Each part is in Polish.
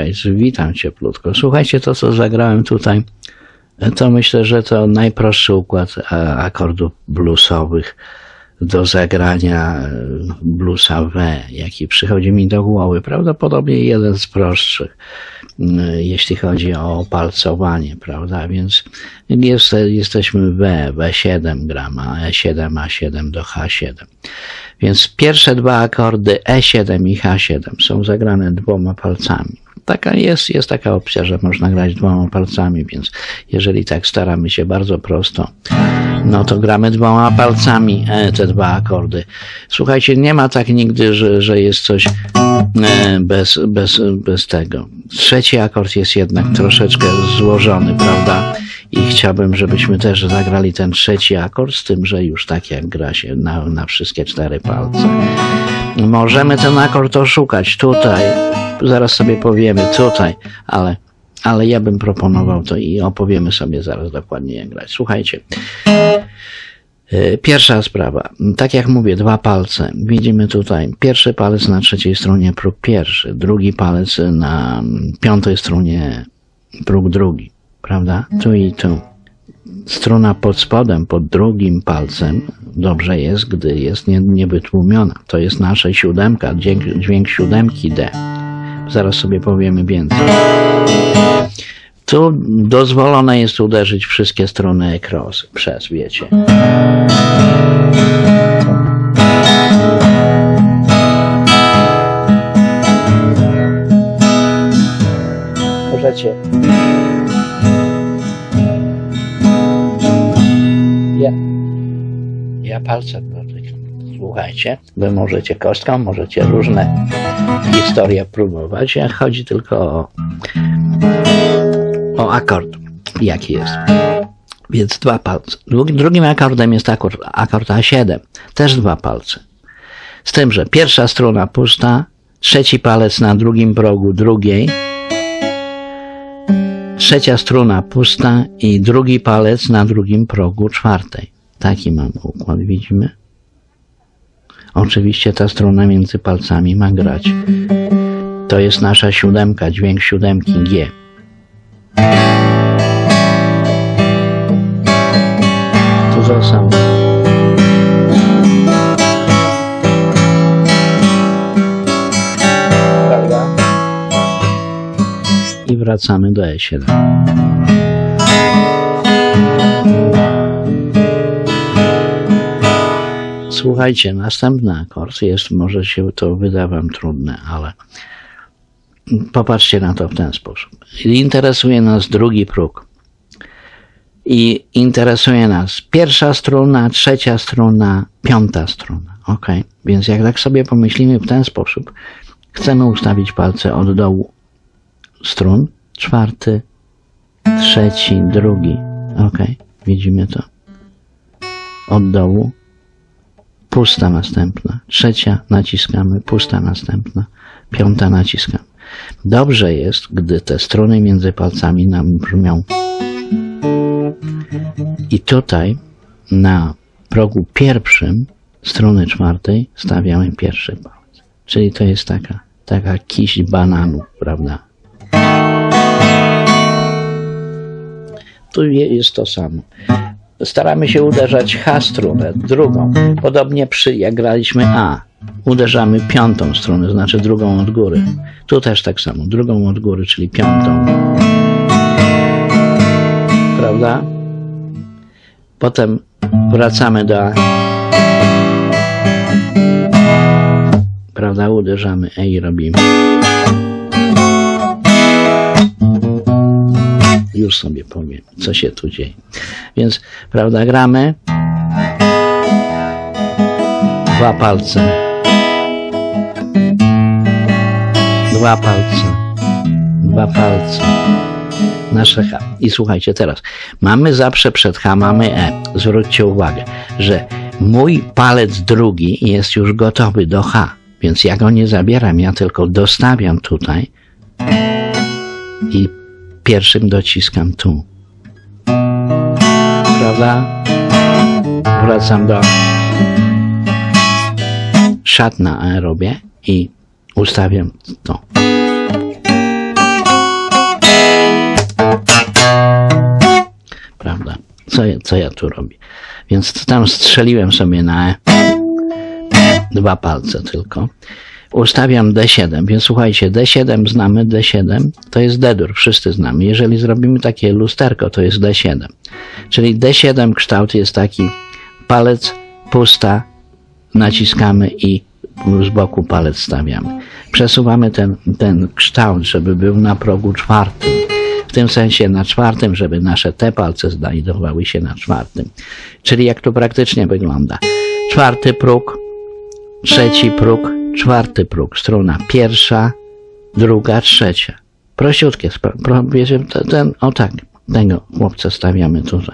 Gates, witam cieplutko. Słuchajcie, to co zagrałem tutaj, to myślę, że to najprostszy układ akordów bluesowych do zagrania bluesa W, jaki przychodzi mi do głowy. Prawdopodobnie jeden z prostszych, jeśli chodzi o palcowanie, prawda? Więc jesteśmy W7 gramy, a E7, A7 do H7. Więc pierwsze dwa akordy E7 i H7 są zagrane dwoma palcami. Jest taka opcja, że można grać dwoma palcami, więc jeżeli tak staramy się bardzo prosto, no to gramy dwoma palcami te dwa akordy. Słuchajcie, nie ma tak nigdy, że jest coś bez tego. Trzeci akord jest jednak troszeczkę złożony, prawda? I chciałbym, żebyśmy też zagrali ten trzeci akord, z tym, że już tak jak gra się na wszystkie cztery palce. Możemy ten akord oszukać tutaj, zaraz sobie powiemy tutaj, ale ja bym proponował to i opowiemy sobie zaraz dokładnie jak grać. Słuchajcie, pierwsza sprawa, tak jak mówię, dwa palce, widzimy tutaj, pierwszy palec na trzeciej stronie próg pierwszy, drugi palec na piątej stronie próg drugi, prawda? Tu i tu. Struna pod spodem, pod drugim palcem, dobrze jest, gdy jest niewytłumiona. To jest nasza siódemka, dźwięk siódemki D. Zaraz sobie powiemy więcej. Tu dozwolone jest uderzyć wszystkie strony cross, wiecie. Możecie. Ja palce dotykam. Słuchajcie, wy możecie kostką, możecie różne historie próbować. Chodzi tylko o akord, jaki jest. Więc dwa palce. Drugim akordem jest akord A7. Też dwa palce. Z tym, że pierwsza struna pusta, trzeci palec na drugim progu drugiej, trzecia struna pusta i drugi palec na drugim progu czwartej. Taki mamy układ, widzimy? Oczywiście ta struna między palcami ma grać. To jest nasza siódemka, dźwięk siódemki G. Tu został. Prawda? I wracamy do E7. Słuchajcie, następny akord jest, może się to wyda wam trudne, ale popatrzcie na to w ten sposób. Interesuje nas drugi próg. I interesuje nas pierwsza struna, trzecia struna, piąta struna. Ok? Więc jak tak sobie pomyślimy w ten sposób, chcemy ustawić palce od dołu strun, czwarty, trzeci, drugi. Ok? Widzimy to? Od dołu. Pusta następna, trzecia naciskamy, pusta następna, piąta naciskamy. Dobrze jest, gdy te struny między palcami nam brzmią. I tutaj na progu pierwszym struny czwartej stawiamy pierwszy palec. Czyli to jest taka kiść bananów, prawda? Tu jest to samo. Staramy się uderzać H-strunę, drugą. Podobnie jak graliśmy A. Uderzamy piątą strunę, znaczy drugą od góry. Tu też tak samo, drugą od góry, czyli piątą. Prawda? Potem wracamy do A. Prawda? Uderzamy E i robimy. Już sobie powiem, co się tu dzieje. Więc, prawda, gramy. Dwa palce. Dwa palce. Dwa palce. Nasze H. I słuchajcie, teraz. Mamy zawsze przed H, mamy E. Zwróćcie uwagę, że mój palec drugi jest już gotowy do H. Więc ja go nie zabieram, ja tylko dostawiam tutaj i pierwszym dociskam tu. Prawda? Wracam do szat na E robię i ustawiam to. co ja tu robię? Więc tam strzeliłem sobie na E. 2 palce tylko. Ustawiam D7, więc słuchajcie, D7 znamy, D7 to jest D-dur, wszyscy znamy. Jeżeli zrobimy takie lusterko, to jest D7. Czyli D7 kształt jest taki, palec, pusta, naciskamy i z boku palec stawiamy. Przesuwamy ten kształt, żeby był na progu 4. W tym sensie na 4, żeby nasze te palce znajdowały się na 4. Czyli jak to praktycznie wygląda. 4 próg, 3 próg, 4 próg, struna 1, 2, 3. Prościutkie, wiecie, o tak, tego chłopca stawiamy tutaj.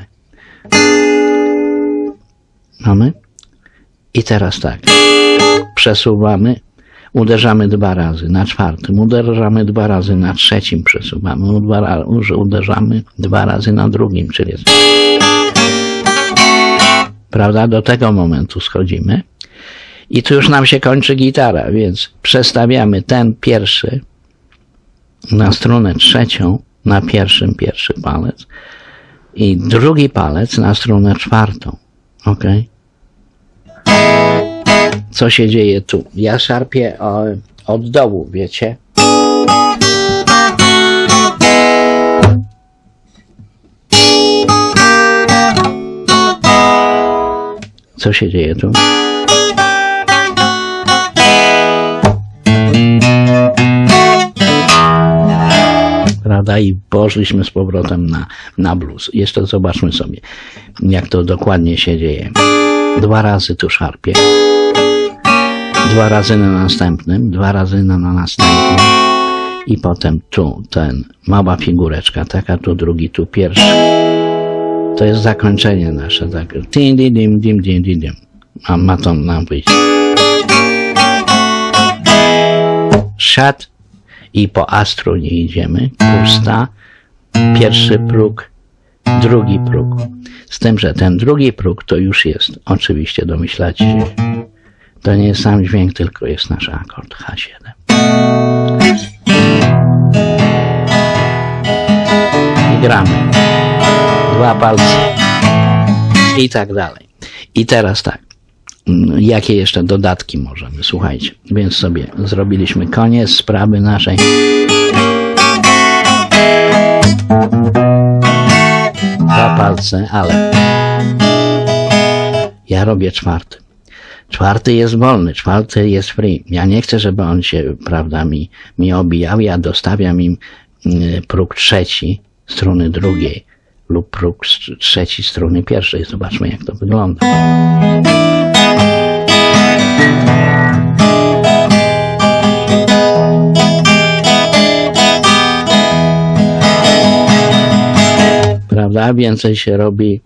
Mamy? I teraz tak, przesuwamy, uderzamy 2 razy na 4, uderzamy 2 razy na 3, przesuwamy, uderzamy 2 razy na 2, czyli jest. Prawda? Do tego momentu schodzimy. I tu już nam się kończy gitara, więc przestawiamy ten pierwszy na strunę 3, na pierwszy palec i drugi palec na strunę 4. Ok? Co się dzieje tu? Ja szarpię od dołu, wiecie? Co się dzieje tu? Prawda? I poszliśmy z powrotem na blues. Jeszcze zobaczmy sobie, jak to dokładnie się dzieje. 2 razy tu szarpię. 2 razy na następnym, 2 razy na następnym. I potem tu mała figureczka, taka tu drugi, tu pierwszy. To jest zakończenie nasze. Tak. Ma to nam wyjść. Szat. I po A strunie idziemy, pusta, pierwszy próg, drugi próg. Z tym, że ten drugi próg to już jest, oczywiście domyślacie się, to nie jest sam dźwięk, tylko jest nasz akord H7. I gramy. 2 palce. I tak dalej. I teraz tak. Jakie jeszcze dodatki możemy? Słuchajcie, więc sobie zrobiliśmy koniec sprawy naszej. Dwa palce, ale ja robię 4. 4 jest wolny, 4 jest free. Ja nie chcę, żeby on się, prawda, mi obijał. Ja dostawiam im próg 3 struny drugiej lub próg 3 struny pierwszej. Zobaczmy, jak to wygląda. Prawda? Więcej się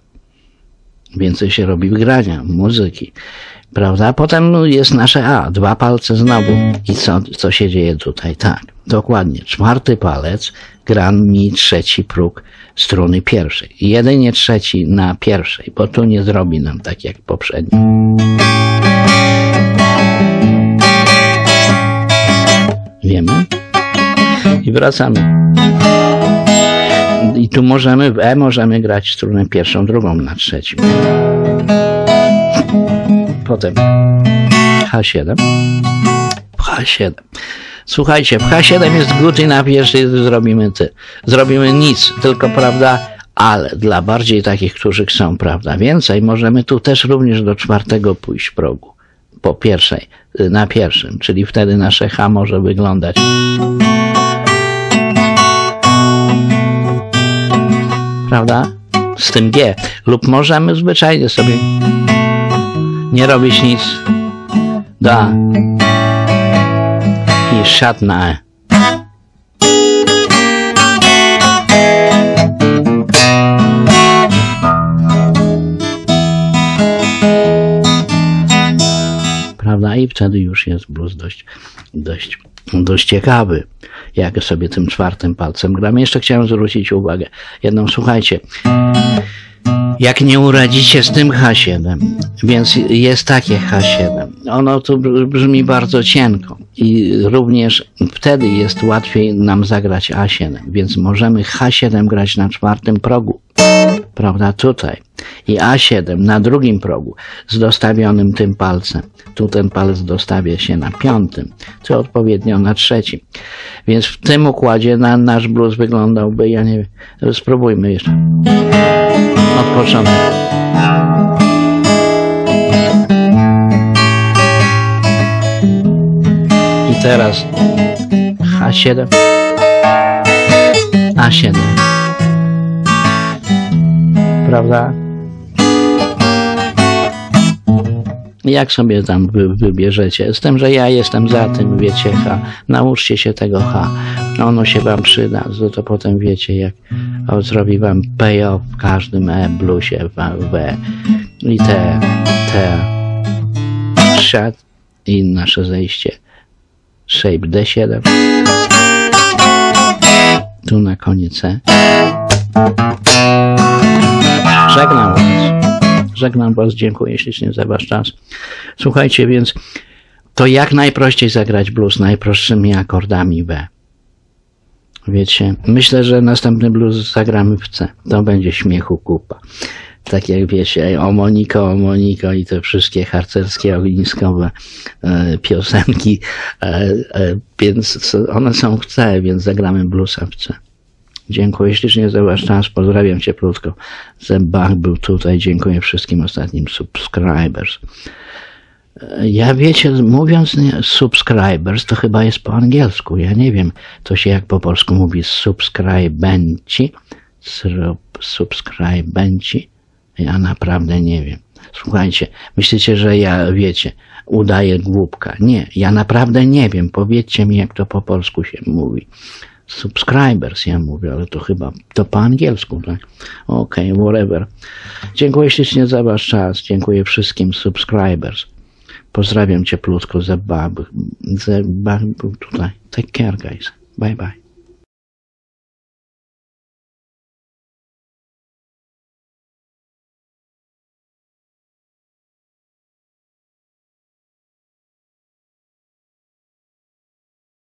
robi grania, muzyki. Prawda? Potem jest nasze A, 2 palce znowu. I co się dzieje tutaj? Tak, dokładnie. 4 palec gra mi 3 próg struny pierwszej. Jedynie 3 na pierwszej, bo tu nie zrobi nam tak jak poprzednio. Wiemy? I wracamy. I tu w E możemy grać strunę pierwszą, drugą na 3. Potem H7. H7. Słuchajcie, w H7 jest good enough, jeżeli zrobimy nic, tylko, prawda, ale dla bardziej takich, którzy chcą, prawda, więcej, możemy tu też również do 4 pójść progu. Na pierwszym, czyli wtedy nasze H może wyglądać. Prawda? Z tym G. Lub możemy zwyczajnie sobie nie robić nic. Da. I szat na E. Prawda? I wtedy już jest blues dość ciekawy, jak sobie tym 4 palcem gramy. Jeszcze chciałem zwrócić uwagę jedną, słuchajcie, jak nie uradzicie z tym H7, więc jest takie H7, ono tu brzmi bardzo cienko i również wtedy jest łatwiej nam zagrać A7, więc możemy H7 grać na 4 progu, prawda, tutaj. i A7 na drugim progu z dostawionym tym palcem. Tu ten palec dostawia się na 5, czy odpowiednio na 3. Więc w tym układzie nasz blues wyglądałby, ja nie wiem, spróbujmy jeszcze. Od początku. I teraz H7, A7. Prawda? Jak sobie tam wybierzecie? Z tym, że ja jestem za tym, wiecie, H. Nauczcie się tego H. Ono się wam przyda, to potem wiecie, jak zrobi wam payoff w każdym E bluesie, W i T, shut i nasze zejście. Shape D7. Tu na koniec E. Żegnam was, dziękuję ślicznie za wasz czas. Słuchajcie, więc to jak najprościej zagrać blues najprostszymi akordami B. Wiecie, myślę, że następny blues zagramy w C. To będzie śmiechu kupa. Tak jak wiecie, o Moniko i te wszystkie harcerskie, ogniskowe piosenki, więc one są w C, więc zagramy bluesa w C. Dziękuję ślicznie za wasz czas, pozdrawiam cieplutko. Zebach był tutaj, dziękuję wszystkim ostatnim subscribers. Ja wiecie, mówiąc subscribers, to chyba jest po angielsku, ja nie wiem, to się jak po polsku mówi subskrybenci, ja naprawdę nie wiem. Słuchajcie, myślicie, że ja, wiecie, udaję głupka. Nie, ja naprawdę nie wiem, powiedzcie mi, jak to po polsku się mówi. Subscribers, ja mówię, ale to chyba to po angielsku, tak? Okej, whatever. Dziękuję ślicznie za wasz czas, dziękuję wszystkim subscribers. Pozdrawiam cieplutko, Zebach był tutaj. Take care, guys. Bye, bye.